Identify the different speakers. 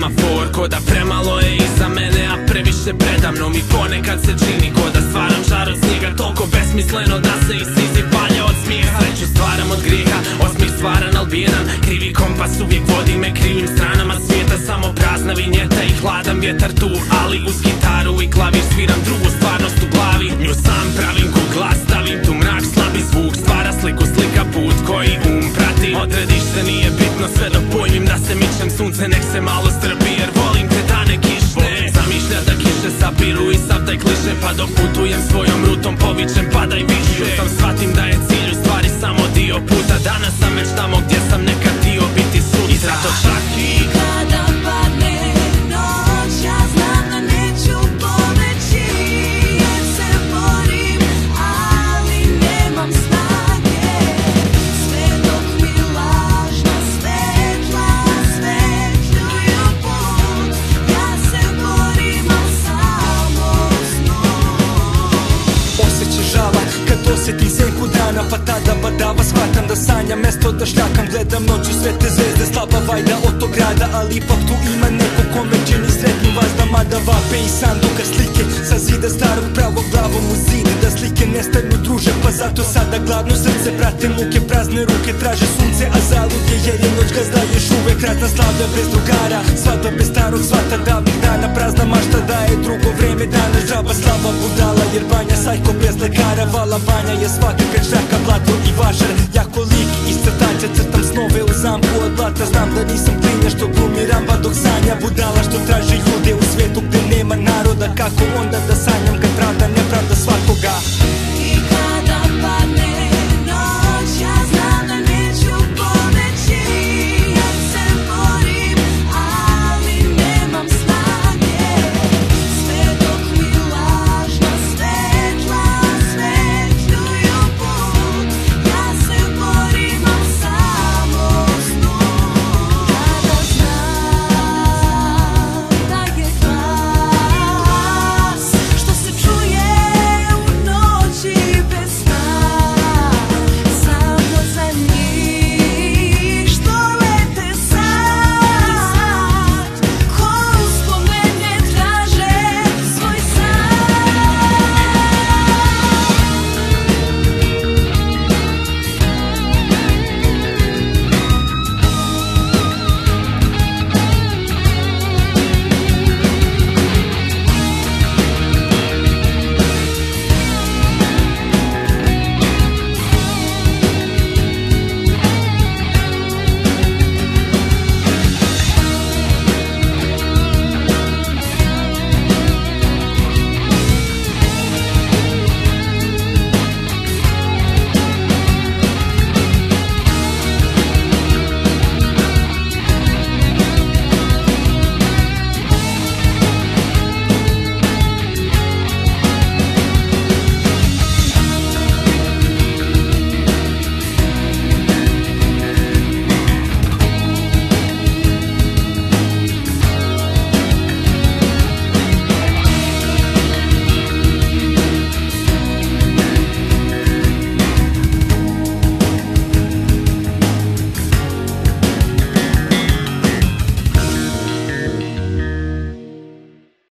Speaker 1: semafor, ko da premalo je iza mene, a previše predamno mi ponekad se čini ko da stvaram žar od snijega, toliko besmisleno da se isizi palja od smijeha. Sreću stvaram od grijeha, osmih stvaran al bijedan, krivi kompas uvijek vodi me krivim stranama svijeta, samo prazna vinjeta i hladan vjetar tu, ali uz gitaru i klavir sviram drugu stvarnost u glavi. Nju sam pravim ko glas, stavim tu mrak, slabi zvuk, stvara sliku, slika put koji prati. Odredište nije bitno sve dok pojmim da se mičem, sunce nek se malo strpi jer volim te dane kišne. Zamišlja da kiše sapiru i sav taj kliše, pa dok putujem svojom rutom povičem padaj više. Tam shvatim da je cilj u stvari samo dio puta, danas sam već tamo gdje sam nekad htio biti sutra. I zato čak i
Speaker 2: kada padne noć, ja znam da neću pobeći, jer se borim, ali nemam snage. Sve dok mi lažna svetla osvetljuju put, ja se borim, al samo snom.
Speaker 3: Osjećaj žala kad osjetim senku dana, pa tada badava shvatam da sanjam, mesto da šljakam, gledam noću sve te zvezde, slaba vajda od tog grada, ali ipak tu ima neko kome čini sretnim vazda, mada vape i sanduka slike sa zida starog pravog glavom u zid, da slike nestanu druže, pa zato sada gladno srce prate muke, prazne ruke traže sunce, a zalud je jer je noć gazda još uvek razna, slavlja bez drugara, svadba bez starog svata davnih dana, prazna mašta da je drugo vreme dana, žaba slaba budala jer banja sajko bez lekara, vala banja je svaka kad štraka blato i vašar, jako lik iz crtača, crtam snove u zamku od blata, znam da nisam klinja što glumi ramba dok sanja, budala što traži ljude u svetu gde nema naroda, kako onda da sanjam kad tražim